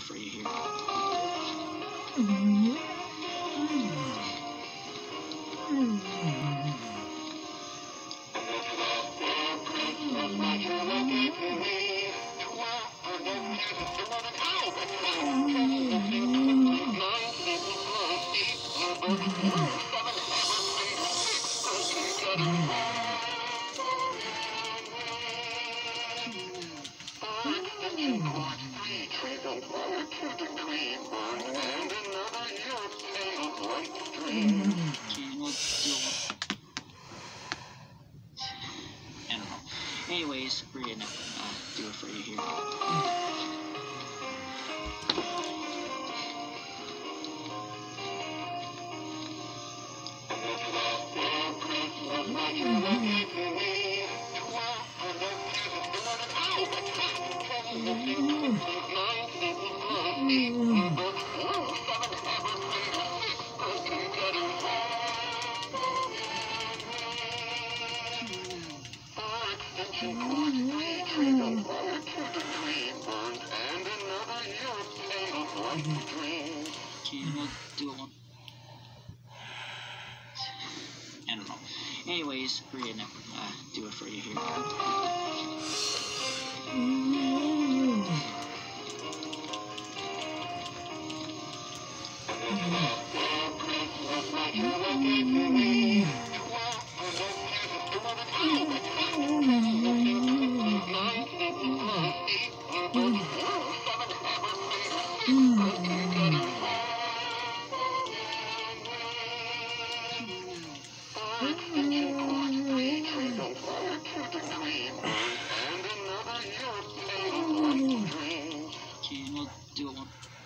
for you here. I don't know. Anyways, we're gonna do it for you here. Do it one. I don't know. Anyways, we're gonna do it for you here. Do it one.